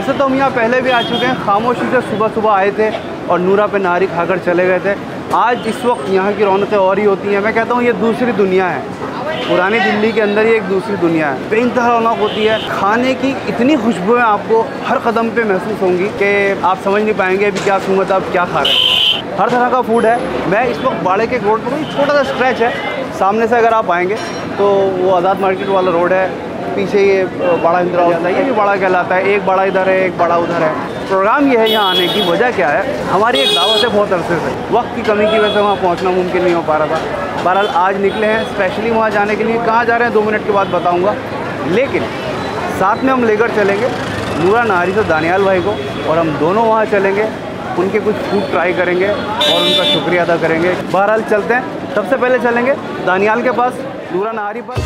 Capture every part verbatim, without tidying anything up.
वैसे तो हम यहाँ पहले भी आ चुके हैं, खामोशी से सुबह सुबह आए थे और नूरा पे नारी खाकर चले गए थे। आज इस वक्त यहाँ की रौनकें और ही होती हैं। मैं कहता हूँ ये दूसरी दुनिया है, पुरानी दिल्ली के अंदर ही एक दूसरी दुनिया है। बेइंतहा रौनक होती है, खाने की इतनी खुशबुएं आपको हर कदम पे महसूस होंगी कि आप समझ नहीं पाएंगे अभी क्या सूंघत आप क्या खा रहे हैं। हर तरह का फूड है। मैं इस वक्त बाड़े के रोड पर, छोटा सा स्ट्रेच है, सामने से अगर आप आएंगे तो वो आज़ाद मार्केट वाला रोड है, पीछे ये बड़ा इंदिरा हाउस है, ये भी बड़ा कहलाता है। एक बड़ा इधर है, एक बड़ा उधर है। प्रोग्राम ये है यहाँ आने की वजह क्या है, हमारी एक दावत है बहुत अरसे से, वक्त की कमी की वजह से वहाँ पहुँचना मुमकिन नहीं हो पा रहा था। बहरहाल आज निकले हैं स्पेशली वहाँ जाने के लिए। कहाँ जा रहे हैं दो मिनट के बाद बताऊँगा, लेकिन साथ में हम लेकर चलेंगे नूरा नाहरी से दानियाल भाई को, और हम दोनों वहाँ चलेंगे, उनके कुछ फूड ट्राई करेंगे और उनका शुक्रिया अदा करेंगे। बहरहाल चलते हैं। सबसे पहले चलेंगे दानियाल के पास, नूरा नाहरी पर।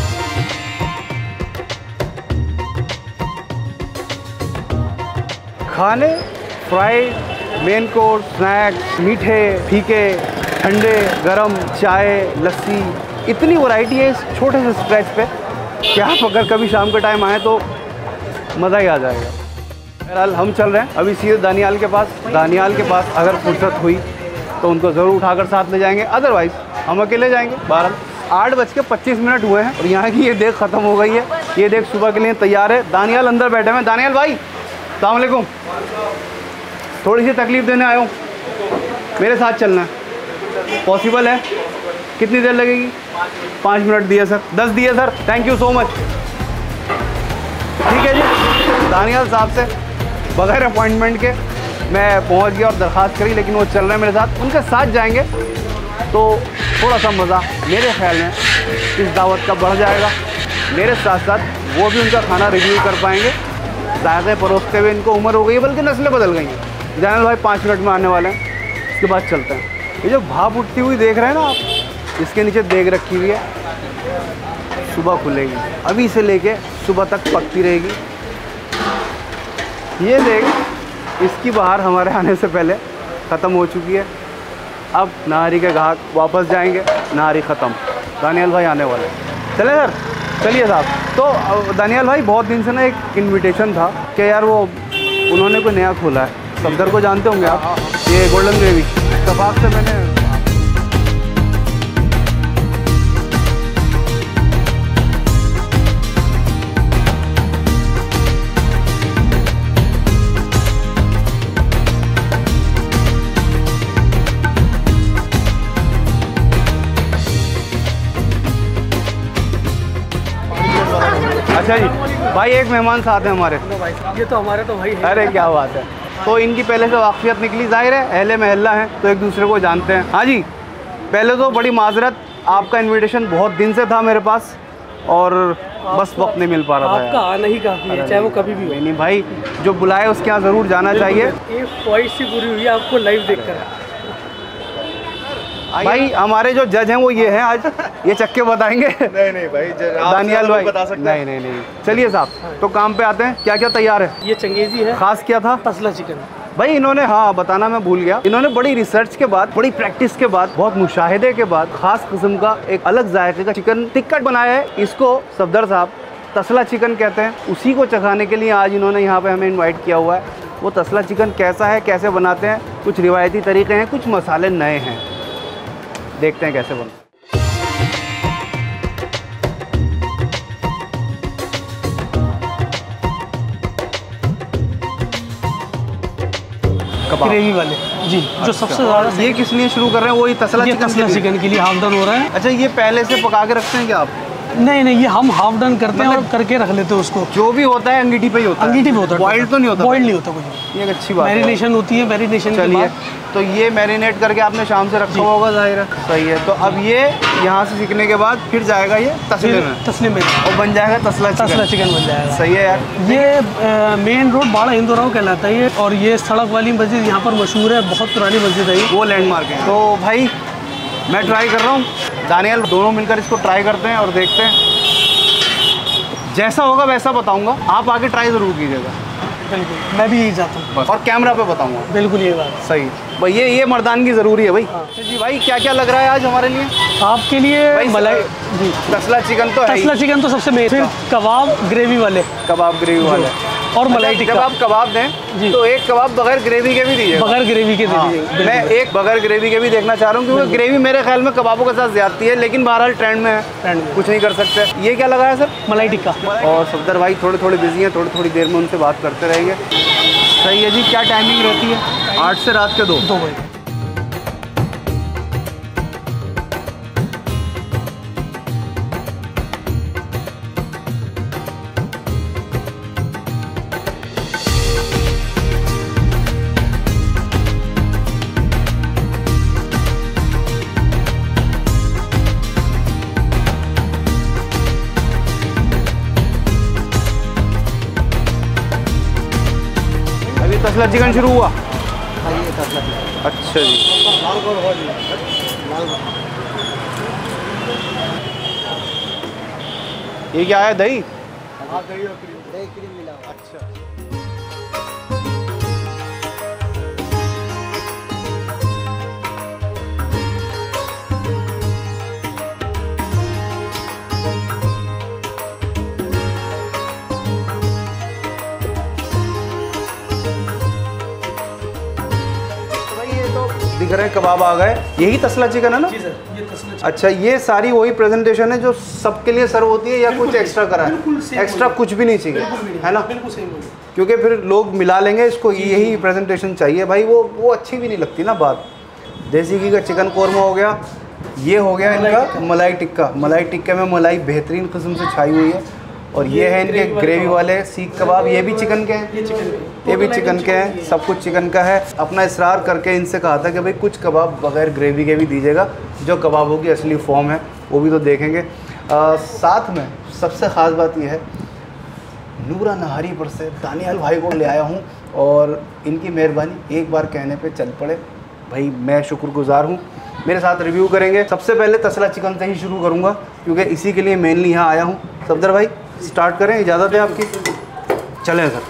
खाने, फ्राइड, मेन कोर्स, स्नैक्स, मीठे, फीके, ठंडे, गरम, चाय, लस्सी, इतनी वैरायटी है इस छोटे से स्ट्रेच पे कि आप अगर कभी शाम के टाइम आए तो मज़ा ही आ जाएगा। बहरहाल हम चल रहे हैं अभी सीधे दानियाल के पास। दानियाल के पास अगर फुर्सत हुई तो उनको ज़रूर उठाकर साथ ले जाएंगे, अदरवाइज़ हम अकेले जाएंगे। बहरहाल आठ बज के पच्चीस मिनट हुए हैं और यहाँ की ये देख ख़त्म हो गई है। ये देख सुबह के लिए तैयार है। दानियाल अंदर बैठे हैं। दानियाल भाई अस्सलाम वालेकुम, थोड़ी सी तकलीफ़ देने आया हूँ, मेरे साथ चलना है, पॉसिबल है? कितनी देर लगेगी? पाँच मिनट दिए सर, दस दिए sir, thank you so much. ठीक है जी, दानियाल साहब से बगैर अपॉइंटमेंट के मैं पहुंच गया और दरख्वास्त करी, लेकिन वो चल रहे हैं मेरे साथ। उनके साथ जाएंगे तो थोड़ा सा मज़ा मेरे ख्याल में इस दावत का बढ़ जाएगा। मेरे साथ साथ वो भी उनका खाना रिव्यू कर पाएंगे। ज़्यादा परोसते हुए इनको उम्र हो गई है, बल्कि नस्लें बदल गई हैं। दानियाल भाई पाँच मिनट में आने वाले हैं, उसके बाद चलते हैं। ये जो भाप उठती हुई देख रहे हैं ना आप, इसके नीचे देग रखी हुई है, सुबह खुलेगी, अभी से लेके सुबह तक पकती रहेगी। ये देख, इसकी बाहर हमारे आने से पहले ख़त्म हो चुकी है। अब नाहरी के ग्राहक वापस जाएंगे, नाहरी ख़त्म, दानियाल भाई आने वाले। चले सर, चलिए साहब। तो दानियाल भाई बहुत दिन से ना एक इनविटेशन था कि यार वो उन्होंने कोई नया खोला है, सफदर को जानते होंगे आप, ये गोल्डन ग्रेवी कबाब से मैंने अच्छा जी भाई, एक मेहमान साथ हैं हमारे। ये तो हमारे तो भाई है। अरे क्या बात है। तो इनकी पहले से वाक़फ़ियत निकली, ज़ाहिर है अहले महल्ला हैं तो एक दूसरे को जानते हैं। हाँ जी, पहले तो बड़ी माजरत, आपका इनविटेशन बहुत दिन से था मेरे पास और बस वक्त नहीं मिल पा रहा था। आपका आना ही काफ़ी है, चाहे वो कभी भी हो। नहीं नहीं भाई, जो बुलाए उसके यहाँ ज़रूर जाना चाहिए। एक ख्वाहिश सी पूरी हुई है आपको लाइव देखकर। भाई हमारे जो जज हैं वो ये हैं, आज ये चक्के बताएंगे। नहीं नहीं भाई, दानियाल भाई बता सकते नहीं नहीं नहीं चलिए साहब, तो काम पे आते हैं। क्या क्या तैयार है? ये चंगेज़ी है। खास क्या था? तसला चिकन। भाई इन्होंने, हाँ बताना मैं भूल गया, इन्होंने बड़ी रिसर्च के बाद, बड़ी प्रैक्टिस के बाद, बहुत मुशाहिदे के बाद खास किस्म का एक अलग जायके का चिकन टिक्कट बनाया है। इसको सफदर साहब तसला चिकन कहते हैं। उसी को चखाने के लिए आज इन्होंने यहाँ पे हमें इनवाइट किया हुआ है। वो तसला चिकन कैसा है, कैसे बनाते हैं, कुछ रिवायती तरीके हैं, कुछ मसाले नए हैं, देखते हैं कैसे बनते हैं। ग्रेवी वाले जी, जो अच्छा। सबसे ज़्यादा। ये किस लिए शुरू कर रहे हैं? वही तसला ये चिकन तसला के लिए? चिकन के लिए हाफ डन हो रहा है। अच्छा, ये पहले से पका के रखते हैं क्या आप? नहीं नहीं, ये हम हाफ डन करते हैं और करके रख लेते हैं उसको। जो भी होता है अंगीठी पे ही होता है? अंगीठी पे होता है, बॉइल्ड तो नहीं होता? बॉइल्ड नहीं होता कुछ। ये एक अच्छी बात है। मैरिनेशन होती है, मैरिनेशन के चलिए, बाद तो ये मैरिनेट करके आपने शाम से रखा होगा, जाहिर है। सही है। तो अब ये यहाँ से सीखने के बाद फिर जाएगा ये तसले में, तसले में, और बन जाएगा तसला चिकन। तसला चिकन बन जाएगा। सही है यार। ये मेन रोड बाड़ा हिंदुराव कहलाता है ये, और ये सड़क वाली मस्जिद यहाँ पर मशहूर है, बहुत पुरानी मस्जिद है ये, वो लैंडमार्क है। तो भाई मैं ट्राई कर रहा हूँ, दानियाल दोनों मिलकर इसको ट्राई करते हैं और देखते हैं, जैसा होगा वैसा बताऊंगा। आप आगे ट्राई ज़रूर कीजिएगा। बिल्कुल, मैं भी यही चाहता हूँ, और कैमरा पे बताऊंगा। बिल्कुल ये बात सही भाई, ये ये मर्दानगी ज़रूरी है भाई। हाँ। जी भाई, क्या क्या लग रहा है आज हमारे लिए? आपके लिए मलाई जी, तसला चिकन तो है, तसला चिकन तो सबसे मेन, फिर कबाब ग्रेवी वाले, कबाब ग्रेवी वाले, और मलाई टिक्का। जब आप कबाब दें तो एक कबाब बगैर ग्रेवी के भी दीजिए, बगैर ग्रेवी के हाँ, दीजिए। मैं एक बगैर ग्रेवी के भी देखना चाह रहा हूँ, क्योंकि ग्रेवी मेरे ख्याल में कबाबों के साथ ज्यादती है, लेकिन बहरहाल ट्रेंड में है, ट्रेंड में कुछ नहीं कर सकते। ये क्या लगा है सर? मलाई टिक्का। और सफदर भाई थोड़े थोड़े बिजी हैं, थोड़ी थोड़ी देर में उनसे बात करते रहेंगे। सही है जी। क्या टाइमिंग रहती है? आठ से रात के दो दो बजे। तसला चिकन शुरू हुआ? अच्छा जी। ये क्या है? दही? हाँ, दही और क्रीम। दही क्रीम मिला। अच्छा। दिख रहे हैं कबाब आ गए। यही तसला चिकन है ना? जी सर, ये तसला चिकन। अच्छा, ये सारी वही प्रेजेंटेशन है जो सबके लिए सर्व होती है, या कुछ एक्स्ट्रा करा है? एक्स्ट्रा कुछ भी नहीं चाहिए, है ना? बिल्कुल सेम होगी, क्योंकि फिर लोग मिला लेंगे इसको, यही प्रेजेंटेशन चाहिए भाई, वो वो अच्छी भी नहीं लगती ना बात। देसी घी का चिकन कोरमा हो गया, ये हो गया इनका मलाई टिक्का। मलाई टिक्के में मलाई बेहतरीन किस्म से छाई हुई है, और ये है इनके ग्रेवी वाले सीख कबाब। ये भी चिकन के हैं? ये चिकन के, ये भी चिकन के हैं, सब कुछ चिकन का है। अपना इसरार करके इनसे कहा था कि भाई कुछ कबाब बगैर ग्रेवी के भी दीजिएगा, जो कबाबों की असली फॉर्म है वो भी तो देखेंगे। आ, साथ में सबसे ख़ास बात यह है, नूरा नहारी पर से दानियाल भाई को ले आया हूँ, और इनकी मेहरबानी, एक बार कहने पे चल पड़े भाई, मैं शुक्रगुजार हूँ। मेरे साथ रिव्यू करेंगे। सबसे पहले तसला चिकन से ही शुरू करूँगा, क्योंकि इसी के लिए मेनली यहाँ आया हूँ। सफदर भाई स्टार्ट करें, इजाज़त है आपकी? चलें सर।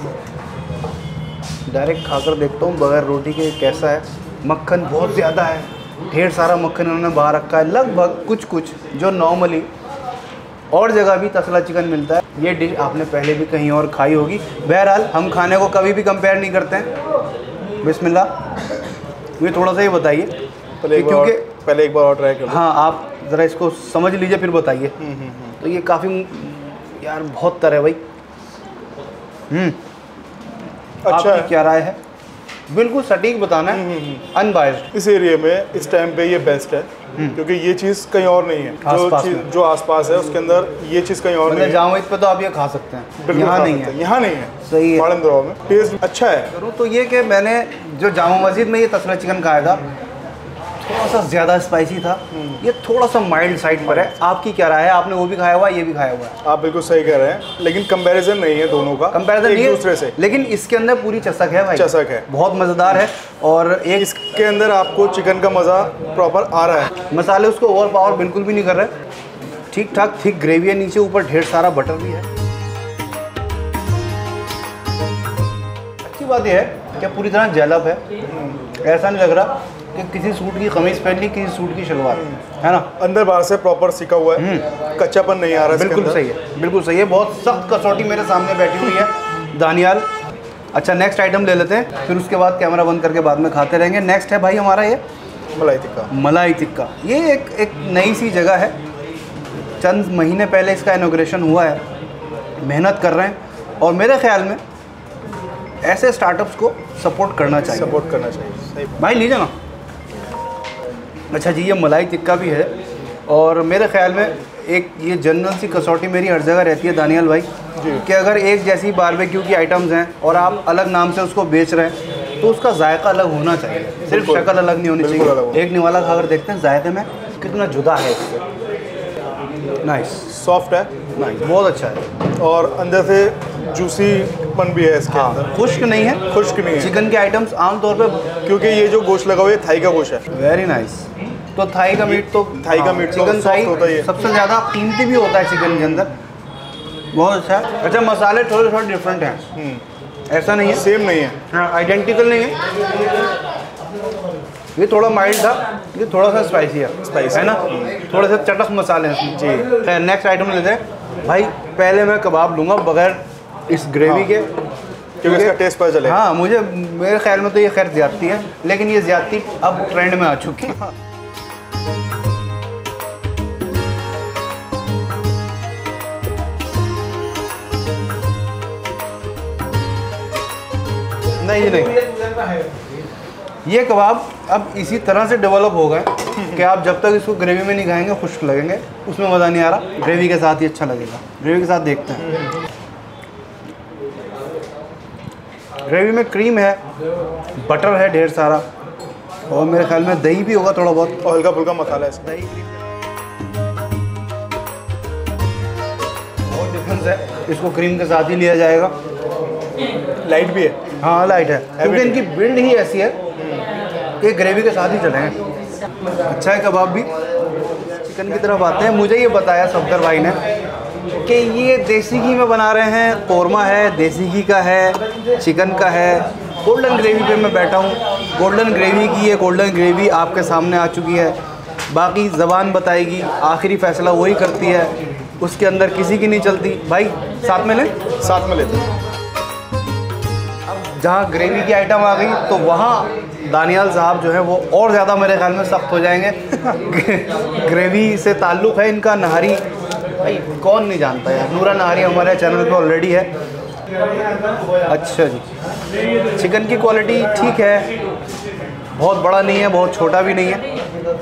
डायरेक्ट खाकर देखता हूँ बगैर रोटी के कैसा है। मक्खन बहुत ज़्यादा है, ढेर सारा मक्खन इन्होंने बाहर रखा है, लगभग कुछ कुछ जो नॉर्मली और जगह भी तसला चिकन मिलता है। ये डिश आपने पहले भी कहीं और खाई होगी। बहरहाल हम खाने को कभी भी कंपेयर नहीं करते हैं। बिस्मिल्लाह। मुझे थोड़ा सा ये बताइए, क्योंकि पहले एक बार और ट्राई करो। हाँ, आप ज़रा इसको समझ लीजिए फिर बताइए। तो ये काफ़ी यार बहुत तरह है भाई। हम्म अच्छा आपकी क्या राय है? बिल्कुल सटीक बताना है, अनबायस्ड। इस एरिया में इस टाइम पे ये बेस्ट है, क्योंकि ये चीज़ कहीं और नहीं है। जो चीज़ जो आसपास है उसके अंदर ये चीज़ कहीं और नहीं है। जामा ईद पे तो आप ये खा सकते हैं, यहाँ नहीं है। यहाँ नहीं है। सही है। माड़ंदराव में टेस्ट अच्छा है। तो ये कि मैंने जो जामा मस्जिद में ये तसला चिकन खाया था, थोड़ा सा ज़्यादा स्पाइसी था, ये थोड़ा सा माइल्ड साइड पर है। आपकी क्या राय है? आपने वो भी खाया हुआ है, ये भी खाया हुआ है। आप बिल्कुल सही कह रहे हैं, लेकिन कंपैरिजन नहीं है दोनों का, कंपैरिजन एक नहीं है दूसरे से। लेकिन इसके अंदर पूरी चसक है भाई, चसक है, बहुत मज़ेदार है। और एक इसके अंदर आपको चिकन का मज़ा प्रॉपर आ रहा है। मसाले उसको ओवर पावर बिल्कुल भी नहीं कर रहे, ठीक ठाक थिक ग्रेवी है, नीचे ऊपर ढेर सारा बटर भी है। अच्छी बात यह है कि पूरी तरह जैलप है, ऐसा नहीं लग रहा कि किसी सूट की कमीज पहन ली, किसी सूट की शलवार, है ना? अंदर बाहर से प्रॉपर सिका हुआ है, कच्चापन नहीं आ रहा है। बिल्कुल सही है, बिल्कुल सही है। बहुत सख्त कसौटी मेरे सामने बैठी हुई है दानियाल। अच्छा, नेक्स्ट आइटम ले लेते हैं, फिर उसके बाद कैमरा बंद करके बाद में खाते रहेंगे। नेक्स्ट है भाई हमारा ये मलाई टिक्का। मलाई टिक्का ये एक एक नई सी जगह है, चंद महीने पहले इसका इनॉग्रेशन हुआ है, मेहनत कर रहे हैं, और मेरे ख्याल में ऐसे स्टार्टअप्स को सपोर्ट करना चाहिए। सपोर्ट करना चाहिए, सही बात। भाई लीजिए ना। अच्छा जी, ये मलाई टिक्का भी है, और मेरे ख्याल में एक ये जनरल सी कसौटी मेरी हर जगह रहती है दानियाल भाई, कि अगर एक जैसी बारबेक्यू की आइटम्स हैं और आप अलग नाम से उसको बेच रहे हैं, तो उसका जायका अलग होना चाहिए, सिर्फ शक्ल अलग नहीं होनी चाहिए। एक निवाला खाकर देखते हैं जायके में कितना जुदा है इससे। नाइस, सॉफ्ट है, नाइस, बहुत अच्छा है, और अंदर से जूसीपन भी है इसके हाँ, अंदर। खुश्क नहीं है, खुश्क नहीं है। चिकन के आइटम्स आमतौर पे, क्योंकि ये जो गोश्त लगा हुआ है थाई का गोश्त है। Very nice. तो थाई का मीट तो थाई का हाँ, मीट तो चिकन थाई होता ही है। सबसे ज़्यादा कीमती भी होता है चिकन के अंदर, बहुत अच्छा है। अच्छा, मसाले थोड़े थोड़े डिफरेंट हैं, ऐसा नहीं है, सेम नहीं है, हाँ, आइडेंटिकल नहीं है। ये थोड़ा माइल्ड था, ये थोड़ा सा स्पाइसी है, स्पाइसी है ना, थोड़े से चटक मसाले हैं इसमें। जी, नेक्स्ट आइटम लेते हैं भाई। पहले मैं कबाब लूँगा बगैर इस ग्रेवी के, क्योंकि इसका टेस्ट पता चलेगा। हाँ, मुझे मेरे ख्याल में तो ये खैर ज़्यादती है, लेकिन ये ज़्यादती अब ट्रेंड में आ चुकी है। नहीं नहीं, ये कबाब अब इसी तरह से डेवलप हो गए कि आप जब तक इसको ग्रेवी में नहीं खाएंगे खुश्क लगेंगे, उसमें मज़ा नहीं आ रहा। ग्रेवी के साथ ही अच्छा लगेगा। ग्रेवी के साथ देखते हैं। ग्रेवी में क्रीम है, बटर है ढेर सारा, और मेरे ख्याल में दही भी होगा थोड़ा बहुत, और हल्का फुल्का मसाला है इसका। दही बहुत डिफरेंस है, इसको क्रीम के साथ ही लिया जाएगा। लाइट भी है। हाँ लाइट है, क्योंकि इनकी बिल्ड ही ऐसी है कि ग्रेवी के साथ ही चलेंगे। अच्छा है कबाब भी। चिकन की तरफ आते हैं। मुझे ये बताया सफदर भाई ने कि ये देसी घी में बना रहे हैं, कोरमा है, देसी घी का है, चिकन का है। गोल्डन ग्रेवी पे मैं बैठा हूँ। गोल्डन ग्रेवी की ये गोल्डन ग्रेवी आपके सामने आ चुकी है। बाकी ज़बान बताएगी, आखिरी फ़ैसला वही करती है, उसके अंदर किसी की नहीं चलती। भाई साथ में लें, साथ में लेते हैं। जहाँ ग्रेवी की आइटम आ गई तो वहाँ दानियाल साहब जो है वो और ज़्यादा मेरे ख्याल में सख्त हो जाएंगे। ग्रेवी से ताल्लुक़ है इनका। नहारी भाई कौन नहीं जानता है, नूरा नहारी हमारे चैनल पे ऑलरेडी है। अच्छा जी, चिकन की क्वालिटी ठीक है, बहुत बड़ा नहीं है, बहुत छोटा भी नहीं है।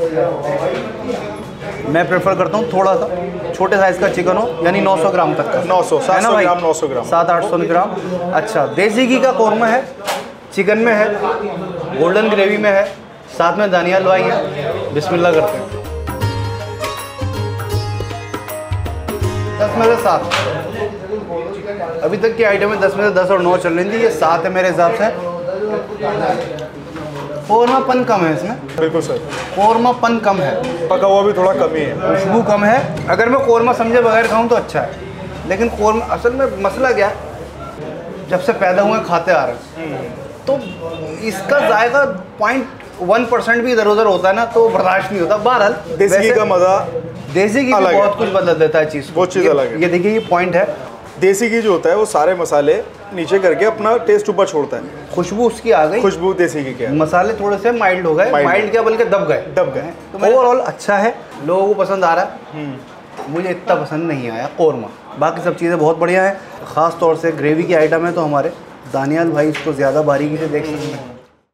मैं प्रेफर करता हूँ थोड़ा सा छोटे साइज़ का चिकन हो, यानी नौ सौ ग्राम तक का। नौ सौ, सात सौ ग्राम, नौ सौ ग्राम, सात आठ सौ ग्राम। अच्छा, देसी घी का कोरमा है, चिकन में है, गोल्डन ग्रेवी में है, साथ में दानियाल भाई है। बिस्मिल्लाह करते हैं। दस में से सात, अभी तक की आइटम में दस में से दस और नौ चल रही थी, ये सात है मेरे हिसाब से। कोरमापन कम है इसमें। बिल्कुल सर, कोरमापन कम है, पका हुआ भी थोड़ा कम ही है, खुशबू कम है। अगर मैं कोरमा समझे बगैर खाऊं तो अच्छा है, लेकिन कोरमा असल में मसला क्या है, जब से पैदा हुए खाते आ रहे हैं तो इसका जायका पॉइंट वन परसेंट भी इधर उधर होता है ना तो बर्दाश्त नहीं होता। बहरहाल देसी घी का मज़ा, देसी घी अलग बहुत है। कुछ बदल देता है चीज़ को। वो चीज़ ये- अलग है। ये देखिए, ये पॉइंट है। देसी घी जो होता है वो सारे मसाले नीचे करके अपना टेस्ट ऊपर छोड़ता है। खुशबू उसकी आ गई, खुशबू देसी घी के है। मसाले थोड़े से माइल्ड हो गए, Mild माइल्ड क्या बल्कि दब गए दब गए। तो ओवरऑल अच्छा है, लोगों को पसंद आ रहा है। मुझे इतना पसंद नहीं आया कोरमा, बाकी सब चीज़ें बहुत बढ़िया है। ख़ास तौर से ग्रेवी की आइटम है तो हमारे दानियाल भाई इसको ज़्यादा बारीकी से देख सकते हैं।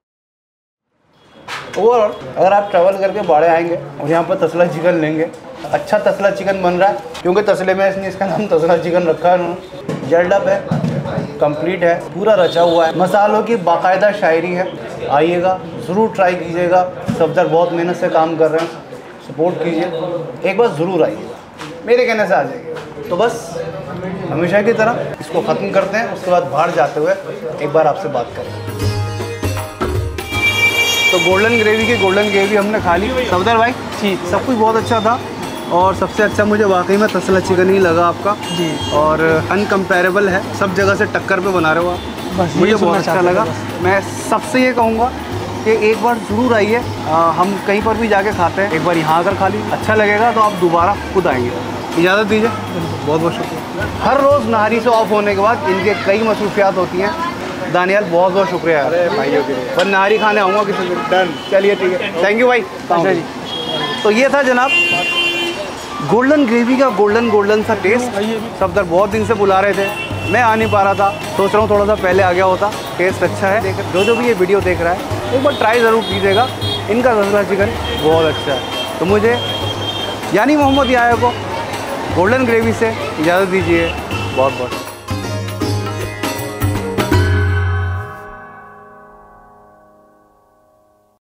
ओवरऑल अगर आप ट्रैवल करके बाड़े आएंगे और यहाँ पर तसला चिकन लेंगे, अच्छा तसला चिकन बन रहा है, क्योंकि तसले में इसने इसका नाम तसला चिकन रखा है उन्होंने। जल्डअप है, कंप्लीट है, पूरा रचा हुआ है, मसालों की बाकायदा शायरी है। आइएगा, ज़रूर ट्राई कीजिएगा। सफदर बहुत मेहनत से काम कर रहे हैं, सपोर्ट कीजिए, एक बार ज़रूर आइएगा, मेरे कहने से आ जाइए। तो बस हमेशा की तरह इसको ख़त्म करते हैं, उसके बाद बाहर जाते हुए एक बार आपसे बात करें। तो गोल्डन ग्रेवी की गोल्डन ग्रेवी हमने खा ली। सफदर भाई जी, सब कुछ बहुत अच्छा था, और सबसे अच्छा मुझे वाकई में तसला चिकन ही लगा आपका जी। और अनकम्पेरेबल है, सब जगह से टक्कर पे बना रहे हो आप। बस मुझे यही सुनना बहुत अच्छा चाहता था लगा। बस। मैं सबसे ये कहूँगा कि एक बार ज़रूर आइए। आ, हम कहीं पर भी जाके खाते हैं, एक बार यहाँ आकर खा लीजिए, अच्छा लगेगा तो आप दोबारा खुद आएंगे। इजाज़त दीजिए, बहुत बहुत शुक्रिया। हर रोज़ नहारी से ऑफ होने के बाद इनके कई मसरूफियात होती हैं। दानियाल बहुत बहुत शुक्रिया है। अरे भाइयों के लिए पर नहारी खाने आऊँगा किसी दिन। डन। चलिए ठीक है, थैंक यू भाई। अच्छा जी। तो ये था जनाब गोल्डन ग्रेवी का गोल्डन गोल्डन सा टेस्ट। सफदर बहुत दिन से बुला रहे थे, मैं आ नहीं पा रहा था, सोच रहा हूँ थोड़ा सा पहले आ गया होता। टेस्ट अच्छा है, जो जो भी ये वीडियो देख रहा है एक बार ट्राई ज़रूर कीजिएगा। इनका तसला चिकन बहुत अच्छा है। तो मुझे यानी मोहम्मद याया को गोल्डन ग्रेवी से इजाज़त दीजिए। बहुत बहुत